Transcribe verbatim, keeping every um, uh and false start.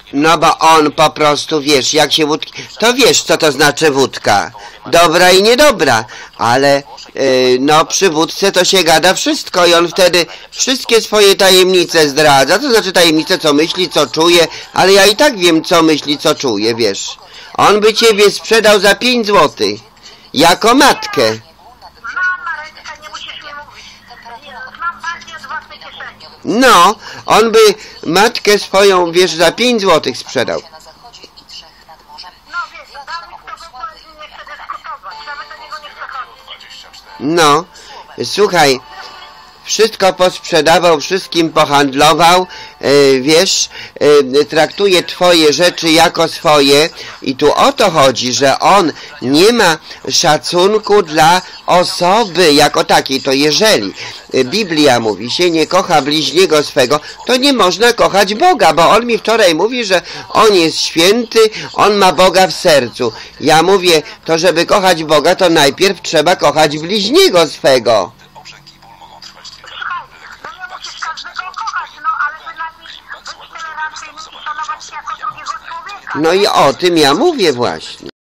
No bo on po prostu, wiesz, jak się wódki... To wiesz, co to znaczy wódka. Dobra i niedobra, ale yy, no przy wódce to się gada wszystko i on wtedy wszystkie swoje tajemnice zdradza. To znaczy tajemnice, co myśli, co czuje, ale ja i tak wiem, co myśli, co czuje, wiesz. On by ciebie sprzedał za pięć złotych. Jako matkę. Znam, Mareczka, nie musisz mi mówić. Znam partię z własnej kieszeni. No, on by matkę swoją, wiesz, za pięć złotych sprzedał. No wiesz, Dawid to w ogóle nie chce dyskutować. Nawet do niego nie chce chodzić. No, słuchaj, wszystko posprzedawał, wszystkim pohandlował, yy, wiesz, yy, traktuje twoje rzeczy jako swoje i tu o to chodzi, że on nie ma szacunku dla osoby jako takiej. To jeżeli yy, Biblia mówi się nie kocha bliźniego swego, to nie można kochać Boga, bo on mi wczoraj mówi, że on jest święty, on ma Boga w sercu. Ja mówię, to żeby kochać Boga, to najpierw trzeba kochać bliźniego swego. No nie musisz każdego kochać, no ale bynajmniej być tolerancyjnym i szanować się jako drugiego człowieka. No i o tym ja mówię właśnie.